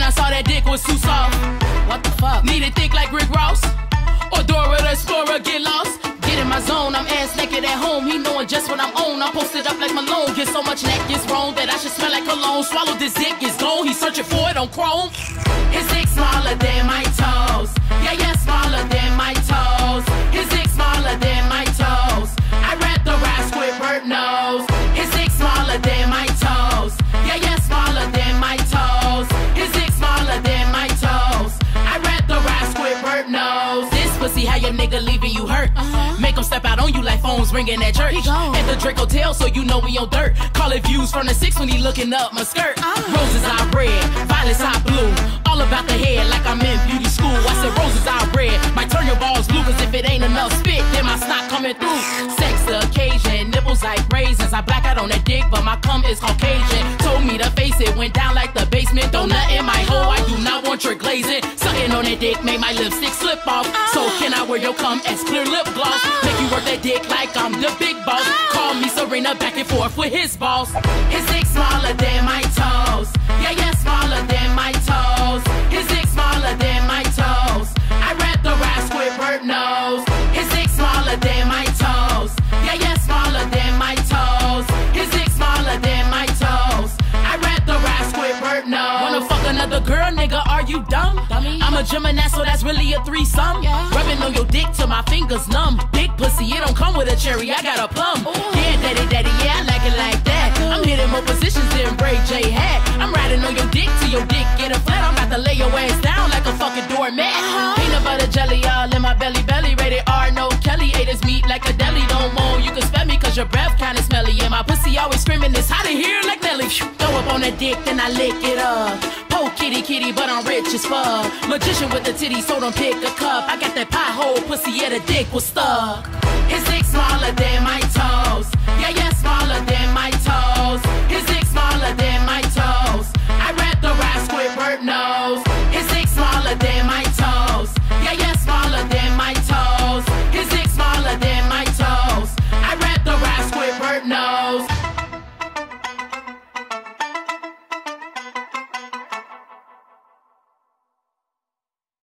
I saw that dick was too soft. What the fuck? Need it thick like Rick Ross, or Dora the Explorer, get lost. Get in my zone, I'm ass naked at home. He knowing just what I'm on. I'm posted up like Malone. Get so much neck is wrong that I should smell like cologne. Swallow this dick, it's gone. He's searching for it on Chrome. His dick smaller than my toes. Yeah, yeah, smaller than my toes. His dick smaller than my toes. I read the rap Squidward knows. His dick smaller than my toes. Yeah, yeah, smaller than my toes. His dick smaller than my toes. I read the rap Squidward knows. This pussy, how your nigga leaving you hurt. Make him step out on you like phones ringing at church. At the Drake Hotel, so you know we on dirt. Call it views from the 6 when he looking up my skirt. Roses are red, violets are blue. All about the head like I'm in beauty school. I said roses are red, might turn your balls blue. Cause if it ain't enough spit, then my snot coming through. Sex occasion, nipples like raisins. I black out on that dick, but my cum is Caucasian. Told me to face it, went down like the basement. Donut in my hole, I do not want your glazing. Something on that dick made my lipstick slip off. So can I wear your cum as clear lip gloss? Make you work that dick like I'm the big boss. Call me Serena back and forth with his boss. His dick smaller than my toes. Yeah, yeah, smaller than my toes. His dick smaller than my toes. I read the rap Squidward knows. His dick smaller than my toes. Yeah, yeah, smaller than my toes. His dick smaller than my toes. I read the rap Squidward knows. Wanna fuck another girl, nigga? Are you dumb? Dummy. I'm a Gemini, so that's really a threesome. Yeah. Rubbing on your dick till my fingers numb. Big pussy, it don't come with a cherry, I got a plum. Ooh. Yeah, daddy, daddy, yeah, I like it like that. I'm hitting more positions than Ray J had. I'm riding on your dick till your dick get a flat. I'm about to lay your ass down like a fucking doormat. Peanut butter jelly all in my belly, belly. Rated R, no Kelly. Ate his meat like a deli. Don't moan, you can spell me cause your breath kinda smelly. And my pussy always screaming, it's hot in here like Nelly. Throw up on that dick, then I lick it up. Po kitty kitty, but I'm rich as fuck. Magician with the titties, so don't pick a cup. I got that pie hole pussy, yeah, the dick was stuck. His dick smaller than my toes. Yeah, yeah, smaller than